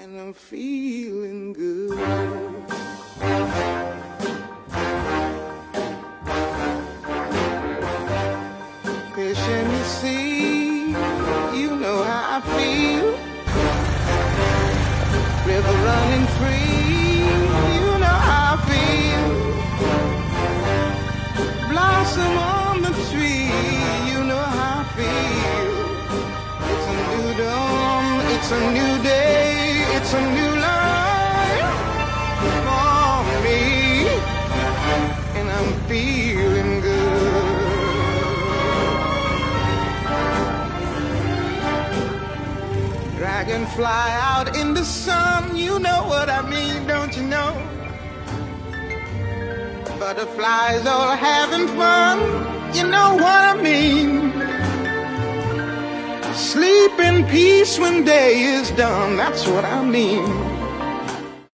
and I'm feeling good. Fish in the sea, you know how I feel. River running free, you know how I feel. Blossom on the tree, you know how I feel. It's a new dawn, it's a new day, it's a new life for me, and I'm feeling good. Dragonfly out in the sun, you know what I mean, don't you know? Butterflies all having fun, you know what I mean. Sleep in peace when day is done, that's what I mean.